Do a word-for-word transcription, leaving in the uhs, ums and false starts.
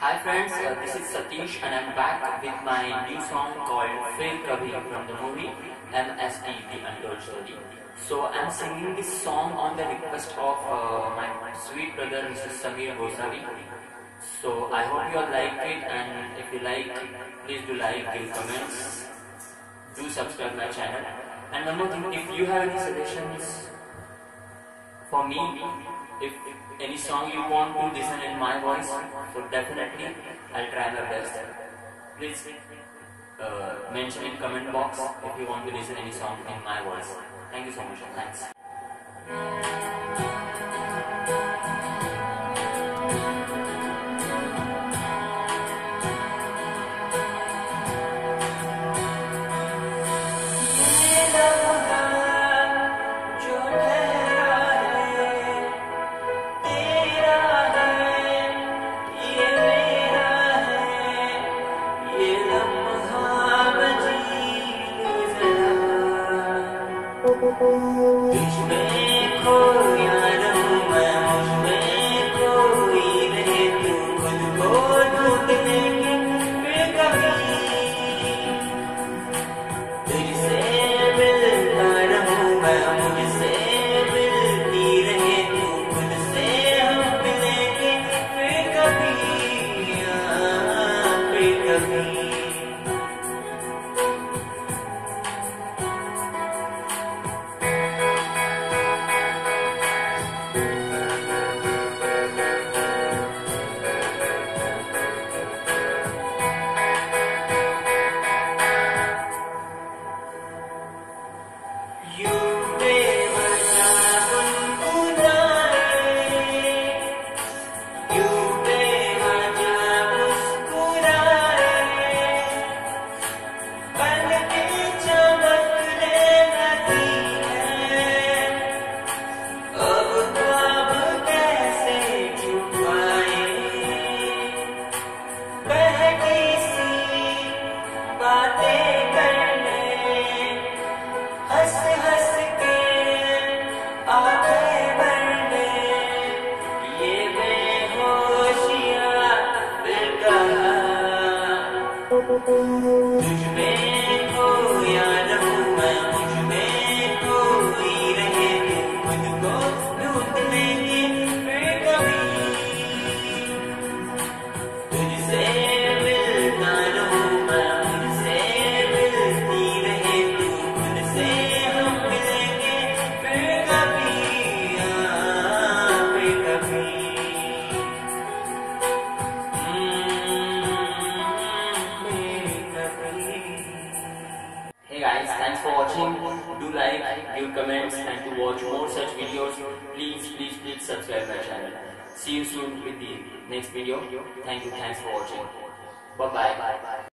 Hi friends, uh, this is Satish and I'm back with my new song called Fir Kabhi from the movie M S T The Untold Story. So I'm singing this song on the request of uh, my sweet brother Mister Samir Gosavi. So I hope you all like it, and if you like, please do like, give comments, do subscribe my channel. And one more thing, if you have any suggestions for me, if any song you want to listen in my voice, so definitely I'll try my best. Please uh, mention in comment box if you want to listen any song in my voice. Thank you so much. Thanks. तुझ में खोया रहूं मैं, मुझ में खोई रहे तू, खुद को ढूंढ लेंगे फिर कभी। तुझसे मिलता रहूं मैं, मुझसे मिलती रहे तू, खुद से हम मिलेंगे फिर कभी, फिर कभी। बातें करने हंस हंस के आगे बढ़ने, ये बेहोशियां फिर कहाँ। तुझ में खोया रहूं मैं, मुझ में खोई रहे तू, खुद को ढूंढ लेंगे फिर कभी। तुझसे मिलता रहूं Hey guys, thanks for watching. Do like, give comments, and to watch more such videos, please, please, please subscribe my channel. See you soon with the next video. Thank you, thanks for watching. Bye bye.